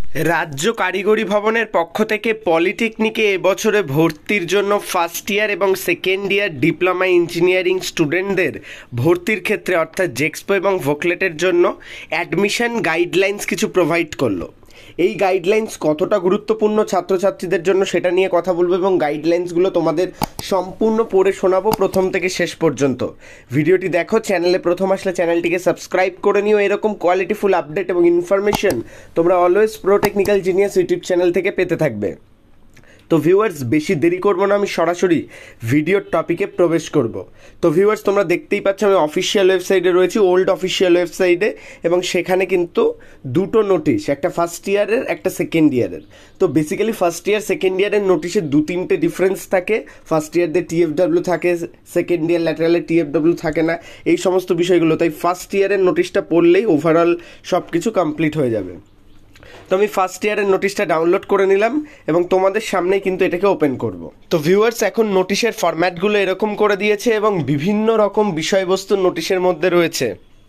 রাজ্য কারিগরি ভবনের পক্ষ থেকে পলিটেকনিকে এবছরে ভর্তির জন্য ফার্স্ট ইয়ার এবং সেকেন্ড ইয়ার ডিপ্লোমা ইঞ্জিনিয়ারিং স্টুডেন্টদের ভর্তির ক্ষেত্রে অর্থাৎ জেক্সপো এবং ভোকলেটের জন্য অ্যাডমিশন গাইডলাইন্স কিছু প্রোভাইড করলো। এই গাইডলাইন্স কতটা গুরুত্বপূর্ণ ছাত্রছাত্রীদের জন্য সেটা নিয়ে কথা বলবো এবং গাইডলাইন্সগুলো তোমাদের সম্পূর্ণ পড়ে শোনাবো প্রথম থেকে শেষ পর্যন্ত। ভিডিওটি দেখো, চ্যানেলে প্রথম আসলে চ্যানেলটিকে সাবস্ক্রাইব করে নিও। এরকম কোয়ালিটিফুল আপডেট এবং ইনফরমেশন তোমরা always pro technical genius YouTube channel থেকে পেতে থাকবে। তো ভিউয়ার্স, বেশি দেরি করবো না, আমি সরাসরি ভিডিওর টপিকে প্রবেশ করব। তো ভিউয়ার্স, তোমরা দেখতেই পাচ্ছ আমি অফিসিয়াল ওয়েবসাইটে রয়েছি, ওল্ড অফিসিয়াল ওয়েবসাইটে, এবং সেখানে কিন্তু দুটো নোটিশ, একটা ফার্স্ট ইয়ারের একটা সেকেন্ড ইয়ারের। তো বেসিক্যালি ফার্স্ট ইয়ার সেকেন্ড ইয়ারের নোটিশে দু তিনটে ডিফারেন্স থাকে। ফার্স্ট ইয়ারদের টিএফডব্লিউ থাকে, সেকেন্ড ইয়ার ল্যাটারালে টিএফডব্লিউ থাকে না, এই সমস্ত বিষয়গুলো। তাই ফার্স্ট ইয়ারের নোটিশটা পড়লেই ওভারঅল সব কিছু কমপ্লিট হয়ে যাবে। তো আমি ফার্স্ট ইয়ারের নোটিশটা ডাউনলোড করে নিলাম এবং তোমাদের সামনেই কিন্তু এটাকে ওপেন করব। তো ভিউয়ার্স, এখন নোটিশের ফরম্যাটগুলো এরকম করে দিয়েছে এবং বিভিন্ন রকম বিষয়বস্তু নোটিশের মধ্যে রয়েছে,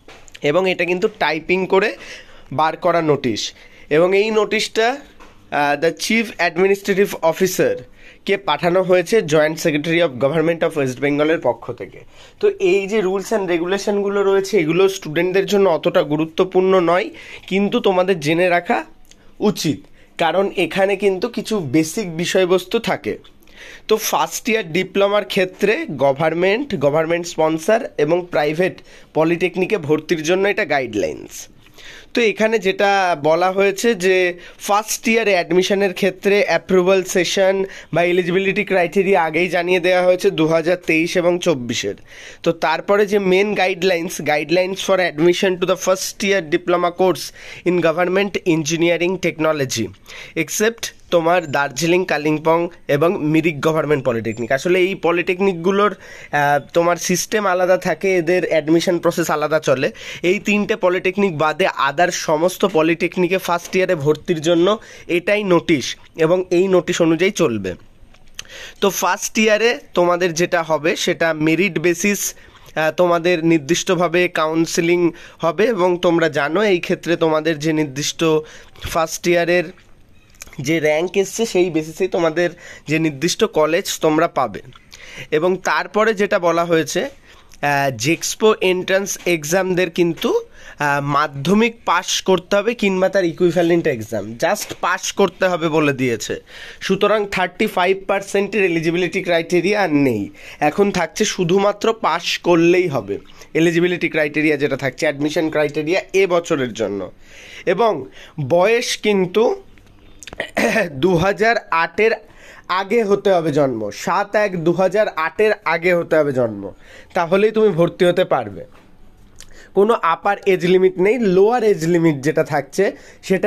এবং এটা কিন্তু টাইপিং করে বার করা নোটিশ। এবং এই নোটিশটা দ্য চিফ অ্যাডমিনিস্ট্রেটিভ অফিসার কে পাঠানো হয়েছে joint secretary of government of West বেঙ্গলের পক্ষ থেকে। তো এই যে রুলস অ্যান্ড রেগুলেশনগুলো রয়েছে, এগুলো স্টুডেন্টদের জন্য অতটা গুরুত্বপূর্ণ নয়, কিন্তু তোমাদের জেনে রাখা উচিত, কারণ এখানে কিন্তু কিছু বেসিক বিষয়বস্তু থাকে। তো ফার্স্ট ইয়ার ডিপ্লোমার ক্ষেত্রে গভর্নমেন্ট স্পন্সর এবং প্রাইভেট পলিটেকনিকে ভর্তির জন্য এটা গাইডলাইন্স। তো এখানে যেটা বলা হয়েছে যে ফার্স্ট ইয়ারে অ্যাডমিশনের ক্ষেত্রে অ্যাপ্রুভাল সেশন বা এলিজিবিলিটি ক্রাইটেরিয়া আগেই জানিয়ে দেওয়া হয়েছে 2023 এবং 24-এর। তো তারপরে যে main guidelines for admission to the first year diploma course in government engineering technology except তোমার দার্জিলিং, কালিম্পং এবং মিরিক গভর্নমেন্ট পলিটেকনিক। আসলে এই পলিটেকনিকগুলোর তোমার সিস্টেম আলাদা থাকে, এদের অ্যাডমিশন প্রসেস আলাদা চলে। এই তিনটে পলিটেকনিক বাদে আদার সমস্ত পলিটেকনিকে ফার্স্ট ইয়ারে ভর্তির জন্য এটাই নোটিশ, এবং এই নোটিশ অনুযায়ী চলবে। তো ফার্স্ট ইয়ারে তোমাদের যেটা হবে সেটা মেরিট বেসিস তোমাদের নির্দিষ্টভাবে কাউন্সেলিং হবে, এবং তোমরা জানো এই ক্ষেত্রে তোমাদের যে নির্দিষ্ট ফার্স্ট ইয়ারের যে র্যাঙ্ক এসছে সেই বেসিসেই তোমাদের যে নির্দিষ্ট কলেজ তোমরা পাবে। এবং তারপরে যেটা বলা হয়েছে, জেক্সপো এন্ট্রান্স এক্সামদের কিন্তু মাধ্যমিক পাস করতে হবে কিংবা তার ইকুইভ্যালেন্ট এক্সাম, জাস্ট পাস করতে হবে বলে দিয়েছে। সুতরাং 35%-এর এলিজিবিলিটি ক্রাইটেরিয়া আর নেই, এখন থাকছে শুধুমাত্র পাস করলেই হবে এলিজিবিলিটি ক্রাইটেরিয়া, যেটা থাকছে অ্যাডমিশন ক্রাইটেরিয়া এবছরের জন্য। এবং বয়স কিন্তু 2008-এর আগে হতে হবে জন্ম, 7/1/2008-এর আগে হতে হবে জন্ম, তাহলেই তুমি ভর্তি হতে পারবে। কোনো আপার এজ লিমিট নেই, লোয়ার এজ লিমিট যেটা থাকছে সেটা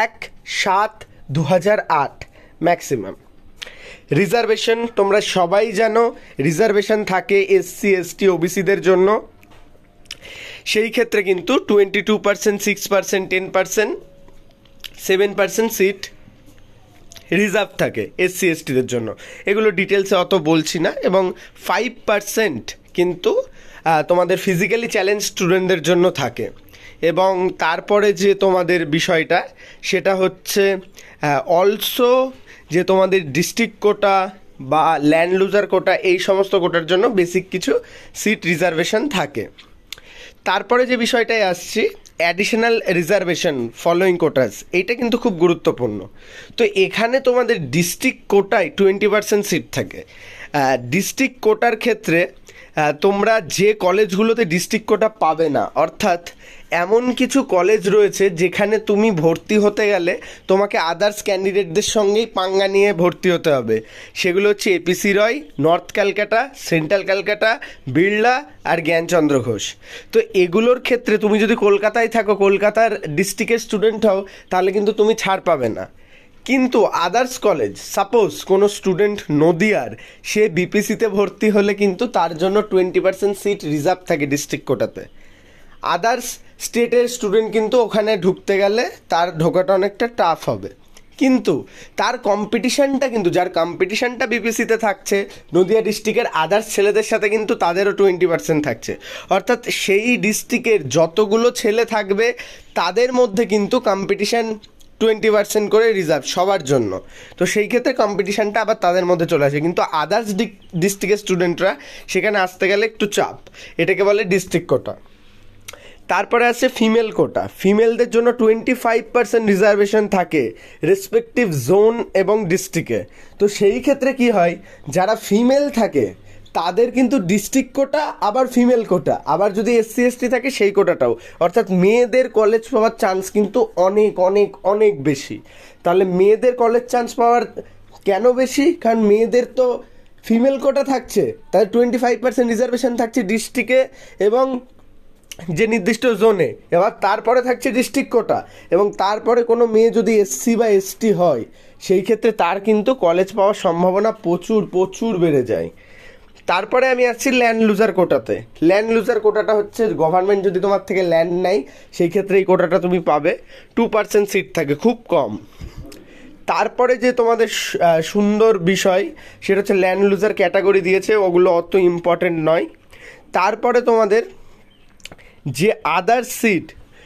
1/7/2008 ম্যাক্সিমাম। রিজার্ভেশন তোমরা সবাই জানো, রিজার্ভেশন থাকে SC ST OBCদের জন্য। সেই ক্ষেত্রে কিন্তু 22%, 6%, 10%, 7% সিট রিজার্ভ থাকে SC STদের জন্য। এগুলো ডিটেলসে অত বলছি না। এবং 5% কিন্তু তোমাদের ফিজিক্যালি চ্যালেঞ্জ স্টুডেন্টদের জন্য থাকে। এবং তারপরে যে তোমাদের বিষয়টা সেটা হচ্ছে অলসো যে তোমাদের ডিস্ট্রিক্ট কোটা বা ল্যান্ড লুজার কোটা, এই সমস্ত কোটার জন্য বেসিক কিছু সিট রিজার্ভেশন থাকে। তারপরে যে বিষয়টায় আসছি, অ্যাডিশনাল রিজার্ভেশন ফলোয়িং কোটাস, এইটা কিন্তু খুব গুরুত্বপূর্ণ। তো এখানে তোমাদের ডিস্ট্রিক্ট কোটায় 20% সিট থাকে। ডিস্ট্রিক্ট কোটার ক্ষেত্রে তোমরা যে কলেজগুলোতে ডিস্ট্রিক্ট কোটা পাবে না, অর্থাৎ এমন কিছু কলেজ রয়েছে যেখানে তুমি ভর্তি হতে গেলে তোমাকে আদার্স ক্যান্ডিডেটদের সঙ্গেই পাঙ্গা নিয়ে ভর্তি হতে হবে। সেগুলো হচ্ছে APC Roy, north Calcutta, central Calcutta, Birla আর জ্ঞানচন্দ্র ঘোষ। তো এগুলোর ক্ষেত্রে তুমি যদি কলকাতায় থাকো, কলকাতার ডিস্ট্রিক্টের স্টুডেন্ট হও, তাহলে কিন্তু তুমি ছাড় পাবে না। কিন্তু আদার্স কলেজ, সাপোজ কোনো স্টুডেন্ট নদিয়ার, সে BPCতে ভর্তি হলে কিন্তু তার জন্য 20% সিট রিজার্ভ থাকে ডিস্ট্রিক্ট কোটাতে। আদার্স স্টেটের স্টুডেন্ট কিন্তু ওখানে ঢুকতে গেলে তার ঢোকাটা অনেকটা টাফ হবে, কিন্তু তার কম্পিটিশানটা কিন্তু, যার কম্পিটিশানটা BPCতে থাকছে নদিয়া ডিস্ট্রিক্টের আদার্স ছেলেদের সাথে, কিন্তু তাদেরও 20% থাকছে। অর্থাৎ সেই ডিস্ট্রিক্টের যতগুলো ছেলে থাকবে তাদের মধ্যে কিন্তু কম্পিটিশান 20% করে রিজার্ভ সবার জন্য। তো সেই ক্ষেত্রে কম্পিটিশানটা আবার তাদের মধ্যে চলে আসে, কিন্তু আদার্স ডিস্ট্রিক্টের স্টুডেন্টরা সেখানে আসতে গেলে একটু চাপ, এটাকে বলে ডিস্ট্রিক্ট কোটা। তারপরে আছে ফিমেল কোটা। ফিমেলদের জন্য 25% রিজার্ভেশন থাকে রেসপেক্টিভ জোন এবং ডিস্ট্রিক্টে। তো সেই ক্ষেত্রে কি হয়, যারা ফিমেল থাকে তাদের কিন্তু ডিস্ট্রিক্ট কোটা, আবার ফিমেল কোটা, আবার যদি SC ST থাকে সেই কোটাটাও, অর্থাৎ মেয়েদের কলেজ পাওয়ার চান্স কিন্তু অনেক অনেক অনেক বেশি। তাহলে মেয়েদের কলেজ চান্স পাওয়ার কেন বেশি? কারণ মেয়েদের তো ফিমেল কোটা থাকছে, তাদের 25% রিজার্ভেশন থাকছে ডিস্ট্রিক্টে এবং যে নির্দিষ্ট জোনে, এবার তারপরে থাকছে ডিস্ট্রিক্ট কোটা, এবং তারপরে কোনো মেয়ে যদি SC বা ST হয় সেই ক্ষেত্রে তার কিন্তু কলেজ পাওয়ার সম্ভাবনা প্রচুর প্রচুর বেড়ে যায়। তারপরে আমি আসছি ল্যান্ড লুজার কোটাতে। ল্যান্ড লুজার কোটাটা হচ্ছে গভর্নমেন্ট যদি তোমার থেকে ল্যান্ড নেয় সেই ক্ষেত্রে এই কোটাটা তুমি পাবে, 2% সিট থাকে, খুব কম। তারপরে যে তোমাদের সুন্দর বিষয় সেটা হচ্ছে ল্যান্ড লুজার ক্যাটাগরি দিয়েছে, ওগুলো অত ইম্পর্টেন্ট নয়। তারপরে তোমাদের যে আদার সিট,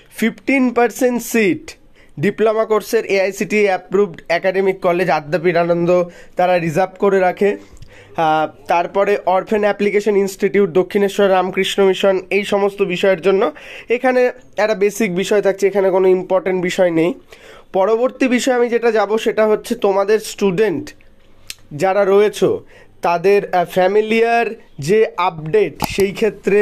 15% সিট ডিপ্লোমা কোর্সের AICTE approved academic college Adyapeath Ananda তারা রিজার্ভ করে রাখে। তারপরে orphan application institute, Dakshineswar Ramakrishna Mission, এই সমস্ত বিষয়ের জন্য এখানে একটা বেসিক বিষয় থাকছে, এখানে কোনো ইম্পর্টেন্ট বিষয় নেই। পরবর্তী বিষয় আমি যেটা যাব সেটা হচ্ছে তোমাদের স্টুডেন্ট যারা রয়েছে তাদের ফ্যামিলিয়ার যে আপডেট, সেই ক্ষেত্রে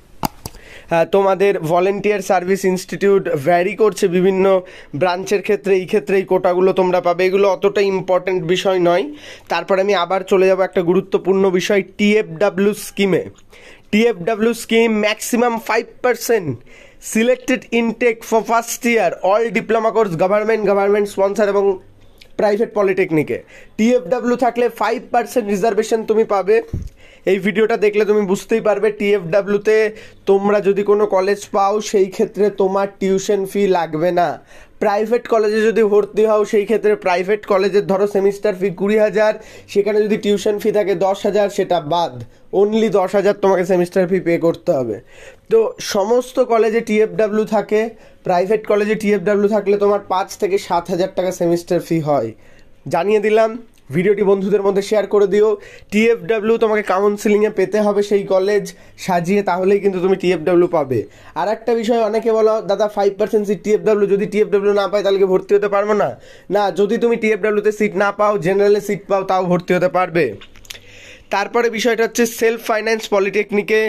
তোমাদের ভলেন্টিয়ার সার্ভিস ইনস্টিটিউট ভ্যারি করছে বিভিন্ন ব্রাঞ্চের ক্ষেত্রে, এই ক্ষেত্রে এই কোটাগুলো তোমরা পাবে, এগুলো অতটা ইম্পর্ট্যান্ট বিষয় নয়। তারপরে আমি আবার চলে যাব একটা গুরুত্বপূর্ণ বিষয়, TFW স্কিমে। TFW scheme maximum 5% selected intake for first year all diploma course government sponsor এবং প্রাইভেট পলিটেকনিকে। TFW থাকলে 5% রিজার্ভেশন তুমি পাবে। এই ভিডিওটা দেখলে তুমি বুঝতেই পারবে TFWতে তোমরা যদি কোনো কলেজ পাও সেই ক্ষেত্রে তোমার টিউশন ফি লাগবে না। প্রাইভেট কলেজে যদি ভর্তি হও সেই ক্ষেত্রে প্রাইভেট কলেজের ধরো সেমিস্টার ফি 20,000, সেখানে যদি টিউশন ফি থাকে 10,000, সেটা বাদ, অনলি 10,000 তোমাকে সেমিস্টার ফি পে করতে হবে। তো সমস্ত কলেজে TFW থাকে, প্রাইভেট কলেজে TFW থাকলে তোমার 5 থেকে 7,000 টাকা সেমিস্টার ফি হয়। জানিয়ে দিলাম, ভিডিওটি বন্ধুদের মধ্যে শেয়ার করে দিও। TFW তোমাকে কাউন্সিলিংয়ে পেতে হবে সেই কলেজ সাজিয়ে, তাহলেই কিন্তু তুমি TFW পাবে। আর একটা বিষয়, অনেকে বলো দাদা 5% সিট TFW, যদি TFW না পাই তাহলে কি ভর্তি হতে পারবো না? না, যদি তুমি TFWতে সিট না পাও, জেনারেলে সিট পাও, তাও ভর্তি হতে পারবে। তারপরে বিষয়টা হচ্ছে সেলফ ফাইন্যান্স পলিটেকনিকে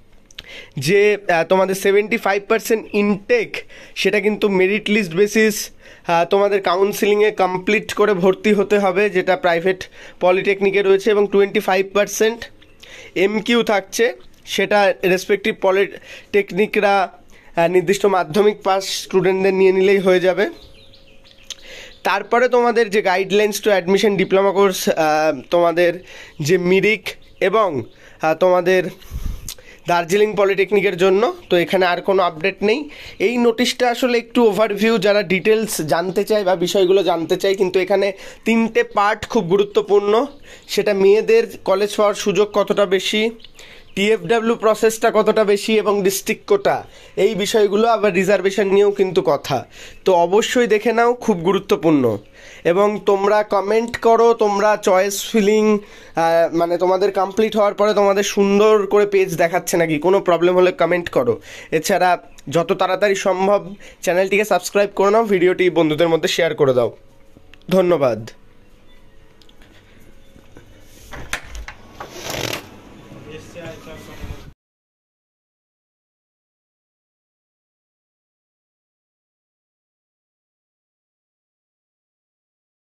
যে তোমাদের 75% ইনটেক, সেটা কিন্তু মেরিট লিস্ট বেসিস তোমাদের কাউন্সিলিংয়ে কমপ্লিট করে ভর্তি হতে হবে, যেটা প্রাইভেট পলিটেকনিকে রয়েছে, এবং 25% MQ থাকছে, সেটা রেসপেক্টিভ পলিটেকনিকরা নির্দিষ্ট মাধ্যমিক পাস স্টুডেন্টদের নিয়ে নিলেই হয়ে যাবে। তারপরে তোমাদের যে guidelines to admission diploma course, তোমাদের যে মিরিক এবং তোমাদের দার্জিলিং পলিটেকনিকের জন্য, তো এখানে আর কোনো আপডেট নেই। এই নোটিশটা আসলে একটু ওভারভিউ, যারা ডিটেলস জানতে চায় বা বিষয়গুলো জানতে চায়, কিন্তু এখানে 3টে পার্ট খুব গুরুত্বপূর্ণ, সেটা মেয়েদের কলেজ পাওয়ার সুযোগ কতটা বেশি, TFW প্রসেসটা কতটা বেশি, এবং ডিস্ট্রিক্ট কোটা, এই বিষয়গুলো, আবার রিজার্ভেশন নিয়েও কিন্তু কথা। তো অবশ্যই দেখে নাও, খুব গুরুত্বপূর্ণ। এবং তোমরা কমেন্ট করো, তোমরা চয়েস ফিলিং মানে তোমাদের কমপ্লিট হওয়ার পরে তোমাদের সুন্দর করে পেজ দেখাচ্ছে নাকি, কোনো প্রবলেম হলে কমেন্ট করো। এছাড়া যত তাড়াতাড়ি সম্ভব চ্যানেলটিকে সাবস্ক্রাইব করে নাও, ভিডিওটি বন্ধুদের মধ্যে শেয়ার করে দাও। ধন্যবাদ। Yes, yeah, it's